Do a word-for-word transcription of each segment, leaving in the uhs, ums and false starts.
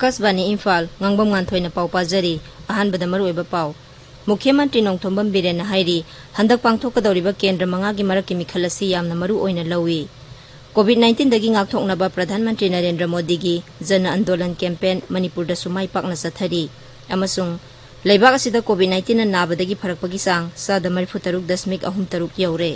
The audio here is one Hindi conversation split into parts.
Akasbani Imphal Ngangbam Nganthoi na pau pajari ahanbada maruoiba pau Mukhyamantri Nongthombam Biren na hairi handak pangthokadoriba kendra mangagi marakki mikhal asi yamna maru oina lawi COVID nineteen dagi ngakthoknaba Pradhan Mantri Narendra Modi gi Jana Andolan campaign Manipur da sumai pakna sathari amasung leibak asida COVID nineteen na nabadagi pharakpagi sang sada thirty-three dasmik ahum taruk yaure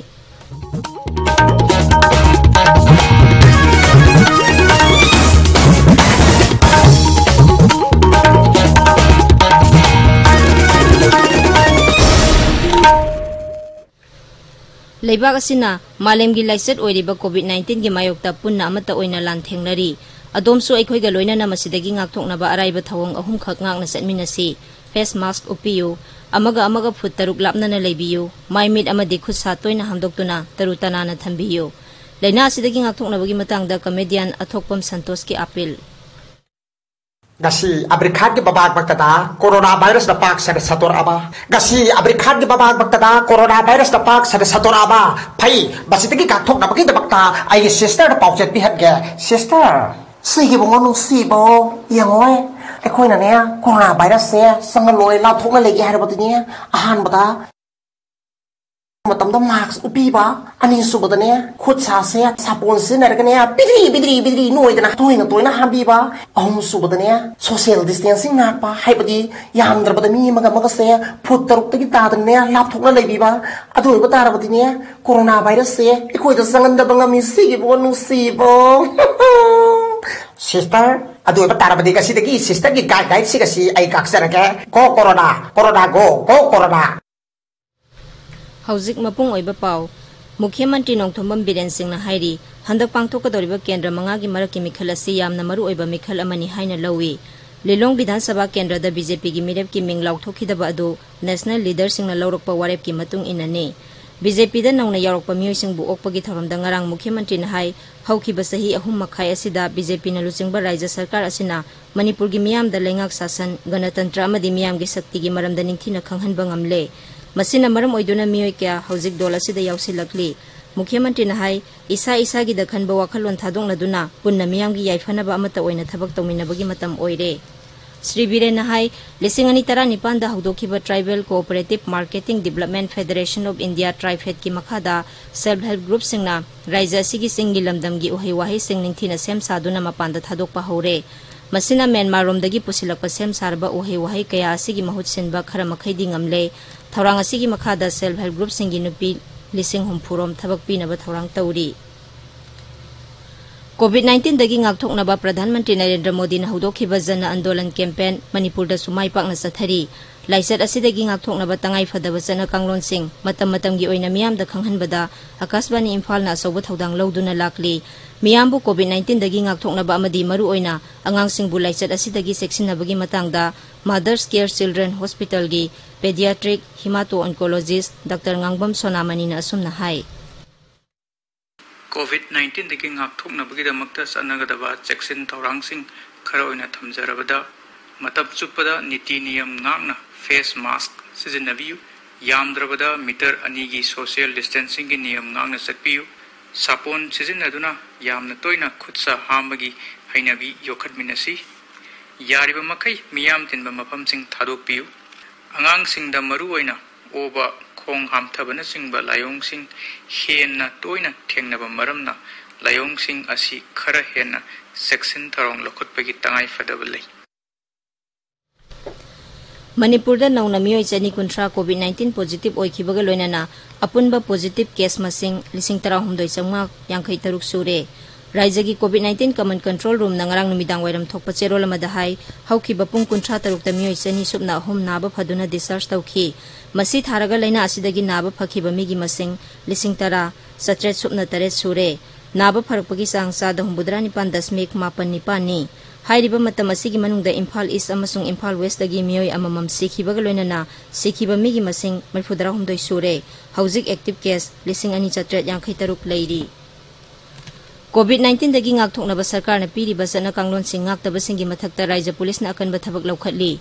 Leibak asina malemgi laiset oiriba COVID nineteen gi mayokta punna amata oina lanthengnari adomsu aikhoiga loinana masidagi ngakthoknaba araiba thawong ahum khak ngakna setminasi face mask upiyu amaga amaga foot taruk lapnana leibiyu maimit amadi khut satoina hamdoktuna tarutanana thambiyu leina asidagi ngakthoknabagi matangda comedian athokpam santosh ki appeal Gasi abrikhat ke babak baktada corona virus da pak sada sator aba gasi abrikhat ke babak baktada corona virus da pak sada sator aba phai basitagi kakthok na bagi da bakta ai sister da pauchet bi hat ge sister sigi bongonu si bo yangoi ekhoi na ne corona virus se sangaloi la thok na legi har batni ahan bata matamda mask upiba ani subadane khut sa se sapon se narkane bidri bidri bidri noidana toina toina habiba ahum subadane social distancing nakpa haibadi yamdra badami maga maga se phut taruk tagi tadane lap thokna leibiba adu batara badine corona virus se ikoi da sanganda banga mi sigi bonu sibo sister adu batara badi kasi dagi sister gi guide guide si kasi ai kaksara ke go corona corona go go corona Hauzik mapung oiba pau Mukhyamantri Nongthombam Biren Singh na hairi handak pangthokadoriba kendra mangagi marakki mikhal asi yamna maru oiba mikhal amani haina lawi Lilong Vidhan Sabha Kendra da B J P gi mirep ki ming laukthokidaba adu national leader sing na lawrokpa warep ki matung inane B J P da nauna yarokpa miyoi sing bu okpagi tharamda ngarang Mukhyamantri na hai haukiba sahi ahum makhai asida B J P na luchingba raija sarkar asina Manipur gi miyam da lengak sasan ganatantra amadi miyam gi sakti gi maramda ningthina khanghanba ngamle Masina maram oiduna miyoi kya hauzik dola sida yausilakli Mukhyamantri na hai isa isa gi dakhanba wakhalon thadongna duna punna miyamgi yaifanaba amata oina thabak tawminabagi matam oire Sri Biren na hai lising ani tara nipan da haudokiba Tribal Cooperative Marketing Development Federation of India Trifed ki makhada self help group singna raija sigi singi lamdam gi uhai wahi sing ningthina sem saduna mapanda thadokpa hore Masina Myanmar romdagi pusilakpa sem sarba uhai wahi kaya asigi mahut sinba khara makhaidi ngamle Thaurang asigi makhada self help group singi nupi lising humpurom thabak pinaba thaurang tauri COVID nineteen dagi ngakthoknaba Pradhan Mantri Narendra Modi na hudokhiba Jana Andolan campaign Manipur da sumai pakna sathari laisat asidagi ngakthoknaba tangai fadaba jana kanglon sing matam matamgi oina miyam da khanghanbada Akasbani Imphal na asoba thodang lawduna lakli miyambu COVID nineteen dagi ngakthoknaba amadi maru oina angang singbu laisat asidagi seksinabagi matangda Mothers Care Children Hospital gi pediatric hemato oncologist Doctor Ngangom Sonamani na asumna hai COVID nineteen dagi ngakthoknabagi damakta sanagadaba cheksin thaurangsing khara oina thamjarabada matab chupada niti niyam ngakna face mask sizinnabiyu yamdrabada meter anigi social distancing gi niyam ngakna sakpiyu sapon sizinnaduna yamna toina khutsa hambagi hainabi yokhatminasi yariba makai miyam tinba mafamsing thadokpiyu angangsingda maru oina oba khong hamthabana singba layong-sing henna toina thengnaba maramna layong-sing asi khara henna section tharong lokhotpagi tangai fadaba lei Manipur da nauna miyoi chani kunthra COVID nineteen positive oikhibaga loinana apunba positive case masing lising tarahumdoi changma yangkhai taruk sure Raijagi COVID nineteen Command Control Room nangarang numidang wairam thokpa cherol amada hai hauki bapung kunthra taruk ta miyoi chani subna hum naba phaduna discharge tawkhi masi tharaga laina asidagi naba phakhiba migi masing lising tara satret subna tare sure naba pharakpagi sang sa da humbudra nipan dasmik mapan nipani hairiba matam asigi manungda Imphal East amasung Imphal West dagi miyoi amamam sikhibaga loinana sikhiba migi masing marfudra humdoi sure hauzik active case lising ani chatret yangkhai taruk leiri COVID nineteen dagi ngakthoknaba sarkar na piriba sana kanglon sing ngaktaba singi mathakta raija police na akanba thabak laukhatli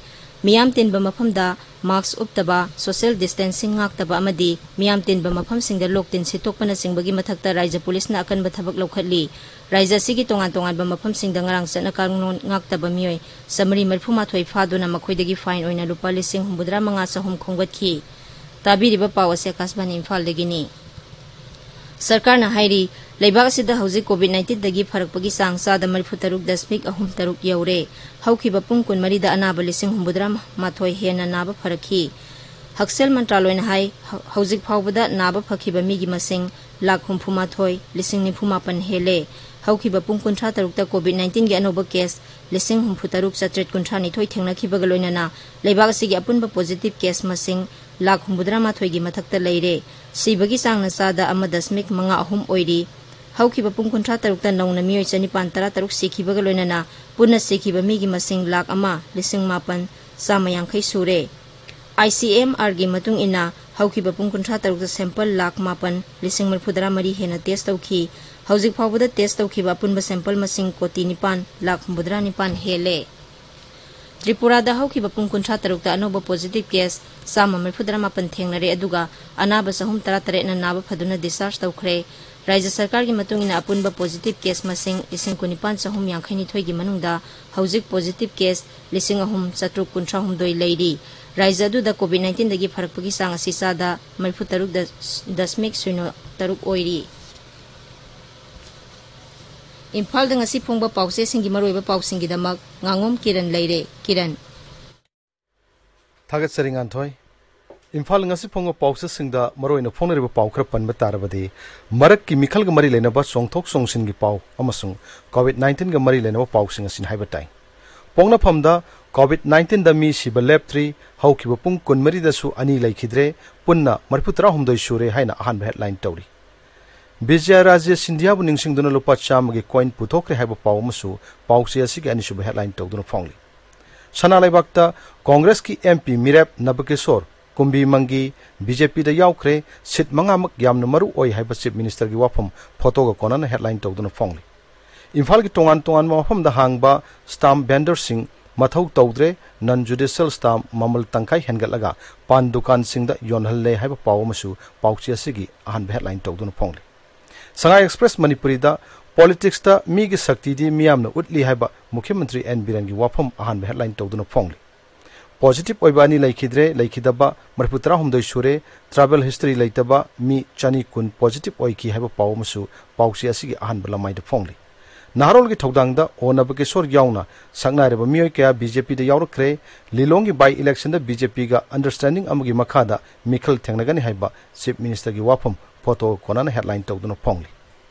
मियाम तिनबा मफमदा मास्क उपतबा सोशल डिस्टेंसिंग ngaktaba amadi मियाम तिनबा मफमसिंगदा लोकतिन सितोकपना सिंगबगी मथक्ता राज्य पुलिसना अकनबा थबक लौखटली राज्य सिगी तोंगान तोंगानबा मफमसिंगदा ngarang चना कानून ngaktaba मियोय समरी मरफुमाथोय फादुना मखोयदगी फाइन ओइना रुपा लिसिंग हुंबुद्रा मंगा सहम खोंगतखी ताबीरिबा पावसे आकाशवाणी इम्फाल दगिनी सरकार ना हाइरी लेबाग सिदा हौजिक कोविड नाइन्टीन दगी फरकपगी सांग सादा मरफु तरुक दशमिक अहुम तरुक you're हौखिबा Pung कुनमरीदा अनाबा लिसिंग हुंबुद्रा माथोय Hena Naba फरकी हक्सेल मंत्रालयना high हौजिक फावबदा नाबा फखिबा मिगी मसिंग लाख हुंफु माथोय लिसिंग निफु मापन हेले हौखिबा पुंग कुंथ्रा तरुकता कोविड नाइन्टीन गी अनोबा केस लिसिंग हुंफु तरुक चत्रेट कुंथ्रा निथोय थेंगनाखिबगा लोइनाना लेबाग सिगी अपुनबा पॉजिटिव केस मसिंग लाख हुंबुद्रा माथोय गी मथक्ता लेरे सिबगी सांगना सादा अमा दशमिक मंगा अहुम ओइरी हौखिबा पुंग कुंथ्रा तरुकता नौना मियोय चनिपान तरा तरुक सिखिबगा लोइनाना पुनः सिखिबा मिगी मसिंग लाख अमा लिसिंग मापन चामा यांखै सुरे आई सी एम आर गी मतुंग इना हौखिबा पुंग कुंथ्रा तरुकता सैंपल लाख मापन लिसिंग मरफुदरा मरी हेना टेस्ट तौखी हौजिक फावबदा टेस्ट तौखिबा अपुनबा सैंपल मसिंग कोटी निपान लाख हुंबुद्रा निपान हेले त्रिपुरादा हौखिबा पुंग कुंथ्रा तरुकता अनोबा पॉजिटिव केस चामा मरफुदरा मापन थेंगनरे अदुगा अनाबा सहम तरा तरेटना नाबा फदुना डिस्चार्ज तौखरे राज्य सरकार की मतुंगिना अपुनबा पॉजिटिव केस मसिंग लिसिंग कुनिपान सहम यांखैनिथोय गी मनुंगदा हौजिक पॉजिटिव केस लिसिंग अहुम चत्रुक कुंथ्रा हुमदोय लेरी राज्य अदुदा कोविड नाइन्टीन दगी फरकपगी सांग असि सादा मरफु तरुक दशमिक शून्य तरुक ओइरी इम्फाल दंगसी फोंगबा पाउसे सिंगी मरोइबा पाउसिंगी दमक Ngangom Kiran लेरे Kiran थागत सरिंग Nganthoi Imphal ngasi phongo pause singda maroina phonariba pau khra panba tarabadi marak ki mikhal ga mari lenaba songthok songsin gi pau amasung covid nineteen ga mari lenaba pau sing asin haiba tai pongna phamda covid nineteen da mi siba lab three haukiba pung kunmari da su ani laikhidre punna marputra humdoi sure haina ahan headline tawri Vijay Raja Sindhya bu ningsing duna lupa cham gi coin puthokre haiba pau masu pau se asigi ani suba headline tawduna phongli sana laibakta congress ki M P Mirab Nabakesor Kumbi Mangi B J P da yaukre sit mangamak yamna maru oi haiba chief minister gi wafam photo ga konana headline tawduna phongli Imphal gi tongan tongan mafam da hangba stamp vendor sing mathau tawdre non judicial stamp mamal tangkai hengalaga pan dukan sing da yonhalle haiba paw masu pauchi asigi ahan headline tawduna phongli Sangai Express Manipuri da politics da mi gi sakti di miyamna utli haiba Mukhyamantri N Biren gi wafam ahan headline tawduna phongli Positive oibani laikhidre laikhidaba marputra humdoi sure travel history laitaba mi chani kun positive oiki haiba paw masu pausi asigi ahan balamai da phongli Naharol gi thodang da onabake sor yauna sangna reba mioi kya B J P da yaurkre lilongi by election da B J P ga understanding amagi makhada mikhal thengnagani haiba chief minister gi wafam photo konana headline tawduna phongli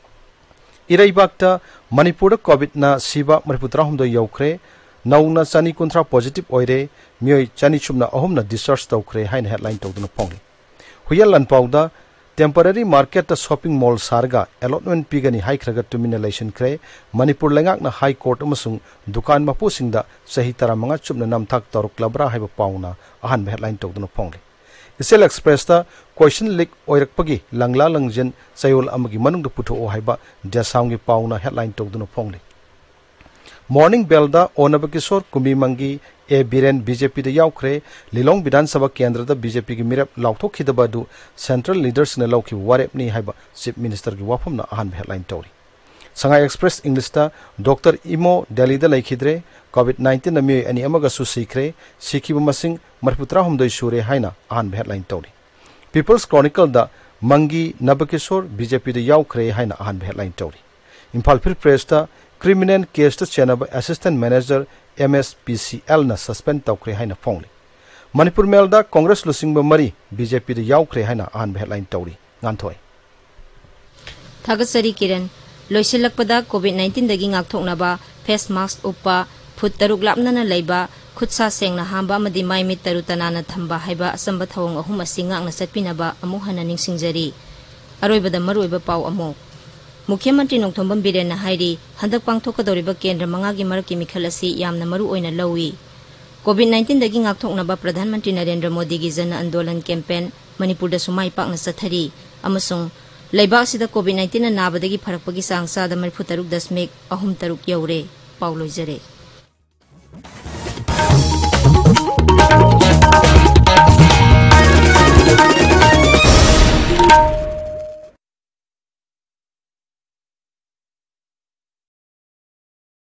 Irai bakta Manipur covid na siba marputra humdoi yaukre Nauna chani kunthra positive oire mioi chani chumna ahumna discharge tawkre hain headline tawduna phongli Huyal lanpauda temporary market ta shopping mall sarga allotment pigani high khraga tumina election kre Manipur lengak na high court amasung dukan mapu singda sahi tara manga chumna namthak taruk labra haiba pauna ahan headline tawduna phongli Isel Express ta question leak oirakpagi langla langjen sayol amagi manung da putho o haiba desaungi pauna headline tawduna phongli Morning Bell da Onabakisor Kumbi Mangi e Biren B J P da yaukre Lilong Vidhan Sabha Kendra da B J P gi mirap lauthok khidaba du central leaders na lauki warep ni haiba chief minister gi wafam na ahan headline tawri Sangai Express English da Doctor Imo Delhi da laikhidre covid nineteen na mi ani amaga su sikre sikhiba masing marputra humdoi sure haina ahan headline tawri People's Chronicle da Mangi Nabakisor B J P da yaukre haina ahan headline tawri Imphal Free Press da criminal case to Chenaba assistant manager M S P C L na suspend tawkre haina phongli Manipur Melda Congress lusingba mari B J P da yaukre haina ahan headline tawri Nganthoi Thagasari Kiran loisilakpada covid nineteen dagi ngakthoknaba face mask uppa phut taruk lapnana leiba khutsa sengna hamba amadi mai mit tarutana na thamba haiba asamba thawong ahum asinga ngna satpinaba amu hana ningsingjari aroibada maroiba pau amu Mukhyamantri Nongthom Biren na hairi handak pangthokadoriba kendra mangagi maraki mikhal asi yamna maru oina lawi covid nineteen dagi ngakthoknaba Pradhan Mantri Narendra Modi gi jana andolan campaign Manipur da sumai pakna sathari amasung leibak sida covid nineteen na nabadagi pharakpagi sangsa da marfu taruk dasmik ahum taruk yaure pauloi jare